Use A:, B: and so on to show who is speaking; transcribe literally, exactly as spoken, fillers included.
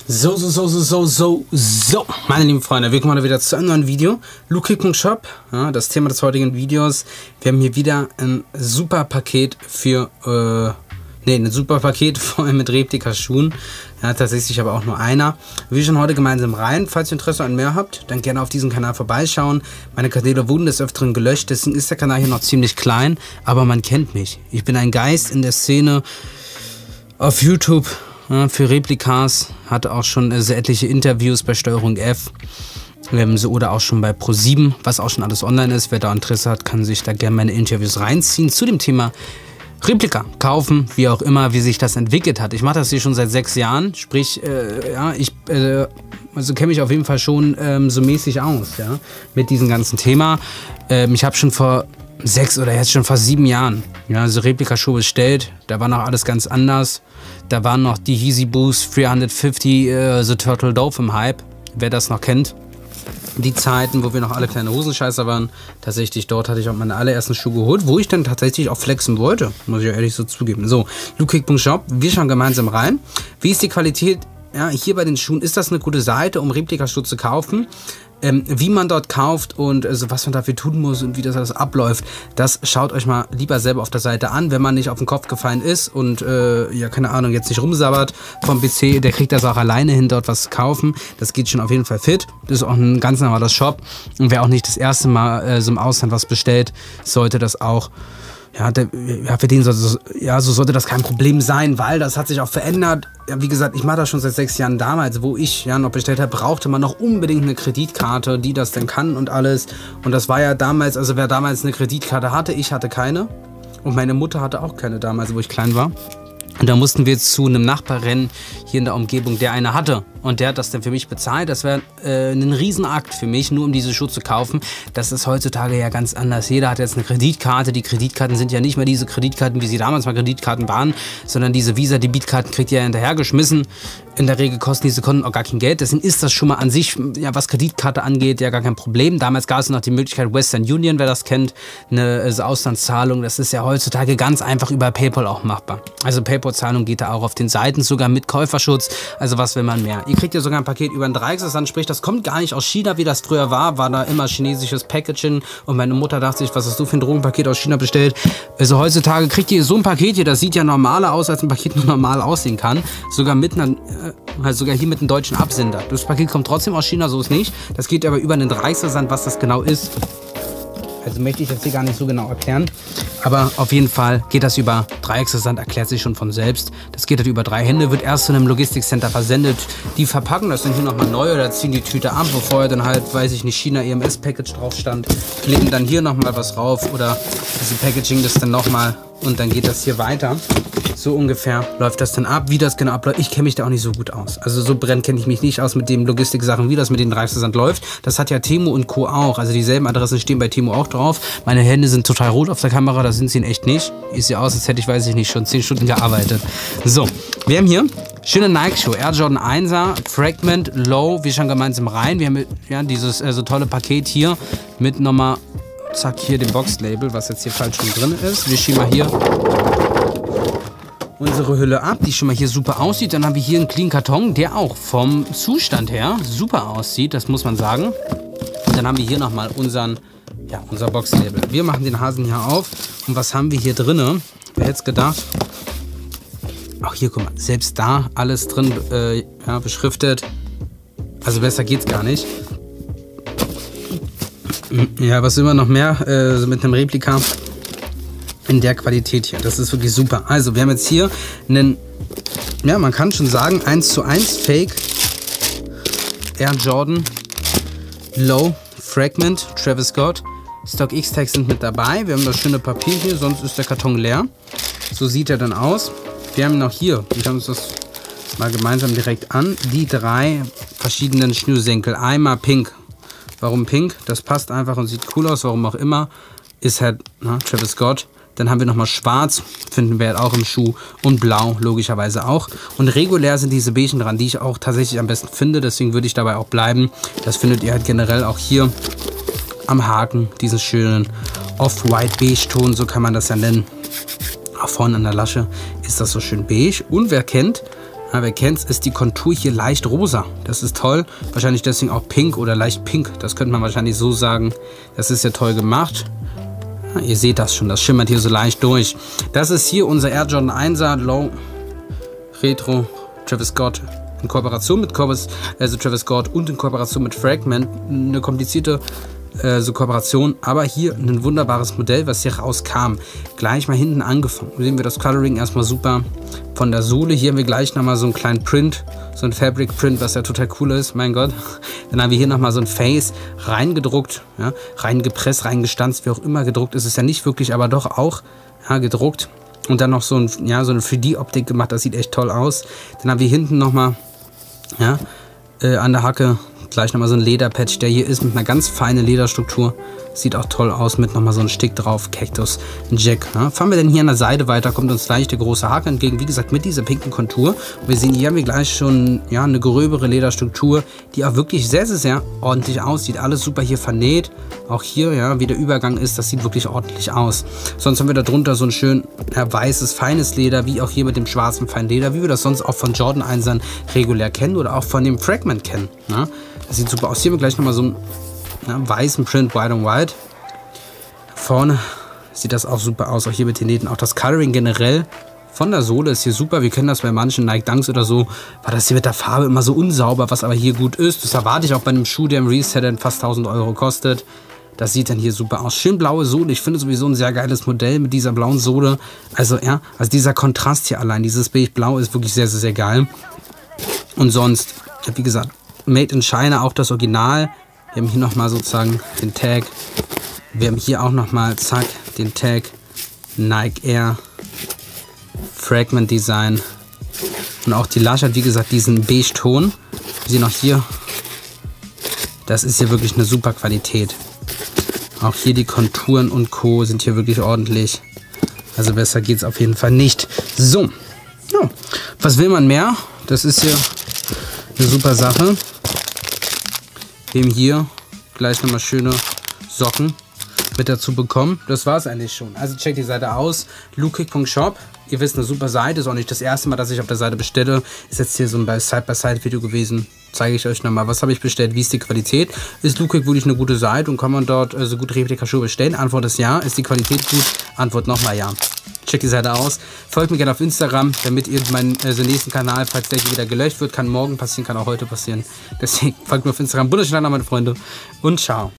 A: So, so, so, so, so, so, so, meine lieben Freunde, willkommen heute wieder zu einem neuen Video. Lukic.shop, ja, das Thema des heutigen Videos. Wir haben hier wieder ein super Paket für, äh, ne, ein super Paket, vor allem mit Replika-Schuhen. Ja, tatsächlich aber auch nur einer. Wir schauen heute gemeinsam rein. Falls ihr Interesse an mehr habt, dann gerne auf diesen Kanal vorbeischauen. Meine Kanäle wurden des Öfteren gelöscht, deswegen ist der Kanal hier noch ziemlich klein, aber man kennt mich. Ich bin ein Geist in der Szene auf YouTube. Ja, für Replikas, hatte auch schon äh, sehr etliche Interviews bei Steuerung F ähm, so, oder auch schon bei Pro sieben, was auch schon alles online ist. Wer da Interesse hat, kann sich da gerne meine Interviews reinziehen zu dem Thema Replika kaufen, wie auch immer, wie sich das entwickelt hat. Ich mache das hier schon seit sechs Jahren, sprich, äh, ja, ich äh, also kenne mich auf jeden Fall schon ähm, so mäßig aus, ja, mit diesem ganzen Thema. Ähm, ich habe schon vor sechs oder jetzt schon fast sieben Jahren, ja, so Replika-Schuhe bestellt. Da war noch alles ganz anders. Da waren noch die Yeezy Boost dreihundertfünfzig äh, The Turtle Dove im Hype. Wer das noch kennt. Die Zeiten, wo wir noch alle kleine Hosenscheißer waren. Tatsächlich, dort hatte ich auch meine allerersten Schuhe geholt, wo ich dann tatsächlich auch flexen wollte. Muss ich ja ehrlich so zugeben. So, Lukic.shop, wir schauen gemeinsam rein. Wie ist die Qualität? Ja, hier bei den Schuhen, ist das eine gute Seite, um Replika-Schuhe zu kaufen? Ähm, wie man dort kauft und also was man dafür tun muss und wie das alles abläuft, das schaut euch mal lieber selber auf der Seite an, wenn man nicht auf den Kopf gefallen ist und äh, ja, keine Ahnung, jetzt nicht rumsabbert vom P C, der kriegt das auch alleine hin, dort was zu kaufen. Das geht schon auf jeden Fall fit. Das ist auch ein ganz normaler Shop und wer auch nicht das erste Mal äh, so im Ausland was bestellt, sollte das auch Ja, der, ja, für den sollte, ja, so sollte das kein Problem sein, weil das hat sich auch verändert. Ja, wie gesagt, ich mache das schon seit sechs Jahren. Damals, wo ich ja noch bestellt habe, brauchte man noch unbedingt eine Kreditkarte, die das denn kann und alles. Und das war ja damals, also wer damals eine Kreditkarte hatte, ich hatte keine. Und meine Mutter hatte auch keine damals, wo ich klein war. Und da mussten wir jetzt zu einem Nachbar rennen, hier in der Umgebung, der eine hatte. Und der hat das dann für mich bezahlt. Das wäre äh, ein Riesenakt für mich, nur um diese Schuhe zu kaufen. Das ist heutzutage ja ganz anders. Jeder hat jetzt eine Kreditkarte. Die Kreditkarten sind ja nicht mehr diese Kreditkarten, wie sie damals mal Kreditkarten waren, sondern diese Visa-Debitkarten kriegt ihr ja hinterhergeschmissen. In der Regel kosten diese Konten auch gar kein Geld. Deswegen ist das schon mal an sich, ja, was Kreditkarte angeht, ja gar kein Problem. Damals gab es noch die Möglichkeit Western Union, wer das kennt, eine also Auslandszahlung. Das ist ja heutzutage ganz einfach über PayPal auch machbar. Also PayPal-Zahlung geht da auch auf den Seiten, sogar mit Käuferschutz. Also was will man mehr? Ihr kriegt ja sogar ein Paket über ein Dreiecksversand, sprich, das kommt gar nicht aus China, wie das früher war. War da immer chinesisches Packaging und meine Mutter dachte sich, was hast du für ein Drogenpaket aus China bestellt? Also heutzutage kriegt ihr so ein Paket hier, das sieht ja normaler aus, als ein Paket nur normal aussehen kann. Sogar mit einer, halt sogar hier mit einem deutschen Absender. Das Paket kommt trotzdem aus China, so ist nicht. Das geht aber über einen Dreiecksversand, was das genau ist. Also möchte ich jetzt hier gar nicht so genau erklären. Aber auf jeden Fall geht das über Dreiecksversand, erklärt sich schon von selbst. Das geht halt über drei Hände, wird erst zu einem Logistikcenter versendet. Die verpacken das dann hier nochmal neu oder ziehen die Tüte ab, wo vorher dann halt, weiß ich nicht, China E M S-Package drauf stand. Kleben dann hier nochmal was drauf oder diese Packaging das dann nochmal und dann geht das hier weiter. So ungefähr läuft das dann ab. Wie das genau abläuft, ich kenne mich da auch nicht so gut aus. Also so brennend kenne ich mich nicht aus mit den Logistik-Sachen, wie das mit den Dreiecksversand läuft. Das hat ja Temu und Co. auch. Also dieselben Adressen stehen bei Temu auch drauf. Meine Hände sind total rot auf der Kamera, da sind sie in echt nicht. Ist ja aus, als hätte ich, weiß ich nicht, schon zehn Stunden gearbeitet. So, wir haben hier schöne Nike-Schuhe. Air Jordan einser, Fragment, Low. Wir schauen gemeinsam rein. Wir haben ja dieses äh, so tolle Paket hier mit nochmal, zack, hier dem Box-Label, was jetzt hier falsch schon drin ist. Wir schieben mal hier unsere Hülle ab, die schon mal hier super aussieht. Dann haben wir hier einen clean Karton, der auch vom Zustand her super aussieht, das muss man sagen. Und dann haben wir hier nochmal unseren, ja, unser Boxlabel. Wir machen den Hasen hier auf. Und was haben wir hier drinne? Wer hätte es gedacht? Auch hier, guck mal, selbst da alles drin äh, ja, beschriftet. Also besser geht's gar nicht. Ja, was immer noch mehr äh, mit einem Replika in der Qualität hier. Das ist wirklich super. Also, wir haben jetzt hier einen, ja, man kann schon sagen, eins zu eins Fake Air Jordan Low Fragment Travis Scott. Stock X-Tags sind mit dabei. Wir haben das schöne Papier hier, sonst ist der Karton leer. So sieht er dann aus. Wir haben noch hier, wir schauen uns das mal gemeinsam direkt an, die drei verschiedenen Schnürsenkel. Einmal pink. Warum pink? Das passt einfach und sieht cool aus, warum auch immer. Ist halt, na, Travis Scott. Dann haben wir nochmal schwarz, finden wir halt auch im Schuh, und blau logischerweise auch. Und regulär sind diese Beigen dran, die ich auch tatsächlich am besten finde, deswegen würde ich dabei auch bleiben. Das findet ihr halt generell auch hier am Haken, diesen schönen Off-White-Beige-Ton, so kann man das ja nennen. Auch vorne an der Lasche ist das so schön beige. Und wer kennt, Ja, wer kennt's, ist die Kontur hier leicht rosa. Das ist toll. Wahrscheinlich deswegen auch pink oder leicht pink. Das könnte man wahrscheinlich so sagen. Das ist ja toll gemacht. Ja, ihr seht das schon, das schimmert hier so leicht durch. Das ist hier unser Air Jordan einser Low Retro Travis Scott in Kooperation mit Corvus, also Travis Scott und in Kooperation mit Fragment. Eine komplizierte äh, so Kooperation, aber hier ein wunderbares Modell, was hier rauskam. Gleich mal hinten angefangen. Sehen wir das Coloring erstmal super von der Sohle. Hier haben wir gleich nochmal so einen kleinen Print, so ein Fabric Print, was ja total cool ist, mein Gott. Dann haben wir hier nochmal so ein Face reingedruckt, ja, reingepresst, reingestanzt, wie auch immer. Gedruckt ist es ja nicht wirklich, aber doch auch ja, gedruckt. Und dann noch so, ein, ja, so eine drei D-Optik gemacht, das sieht echt toll aus. Dann haben wir hinten nochmal ja, äh, an der Hacke gleich nochmal so ein Lederpatch, der hier ist mit einer ganz feinen Lederstruktur. Sieht auch toll aus mit nochmal so einem Stick drauf, Cactus Jack. Ja. Fahren wir denn hier an der Seite weiter, kommt uns gleich der große Haken entgegen. Wie gesagt, mit dieser pinken Kontur. Und wir sehen, hier haben wir gleich schon ja, eine gröbere Lederstruktur, die auch wirklich sehr, sehr, sehr ordentlich aussieht. Alles super hier vernäht. Auch hier, ja, wie der Übergang ist, das sieht wirklich ordentlich aus. Sonst haben wir darunter so ein schön ja, weißes, feines Leder, wie auch hier mit dem schwarzen, feinen Leder, wie wir das sonst auch von Jordan einsern regulär kennen oder auch von dem Fragment kennen. Ja. Das sieht super aus. Hier haben wir gleich nochmal so einen ja, weißen Print, White on White. Vorne sieht das auch super aus, auch hier mit den Nähten. Auch das Coloring generell von der Sohle ist hier super. Wir kennen das bei manchen Nike Dunks oder so, war das hier mit der Farbe immer so unsauber, was aber hier gut ist. Das erwarte ich auch bei einem Schuh, der im Reset dann fast tausend Euro kostet. Das sieht dann hier super aus. Schön blaue Sohle. Ich finde sowieso ein sehr geiles Modell mit dieser blauen Sohle. Also ja, also dieser Kontrast hier allein, dieses beige-blau ist wirklich sehr, sehr, sehr geil. Und sonst, wie gesagt, Made in China, auch das Original. Wir haben hier nochmal sozusagen den Tag. Wir haben hier auch nochmal, zack, den Tag Nike Air Fragment Design. Und auch die Lasche hat, wie gesagt, diesen Beige-Ton. Wir sehen auch hier, das ist hier wirklich eine super Qualität. Auch hier die Konturen und Co. sind hier wirklich ordentlich. Also besser geht es auf jeden Fall nicht. So, ja. Was will man mehr? Das ist hier eine super Sache. Wir haben hier gleich nochmal schöne Socken mit dazu bekommen. Das war es eigentlich schon. Also checkt die Seite aus. lukic punkt shop. Ihr wisst, eine super Seite. Ist auch nicht das erste Mal, dass ich auf der Seite bestelle. Ist jetzt hier so ein Side-by-Side-Video gewesen. Zeige ich euch nochmal, was habe ich bestellt, wie ist die Qualität. Ist Lukic wirklich eine gute Seite und kann man dort äh, so gut Replika-Schuhe bestellen? Antwort ist ja. Ist die Qualität gut? Antwort nochmal ja. Checkt die Seite aus. Folgt mir gerne auf Instagram, damit ihr meinen also nächsten Kanal, falls der hier wieder gelöscht wird, kann morgen passieren, kann auch heute passieren. Deswegen folgt mir auf Instagram. Wunderschönen Tag, meine Freunde. Und ciao.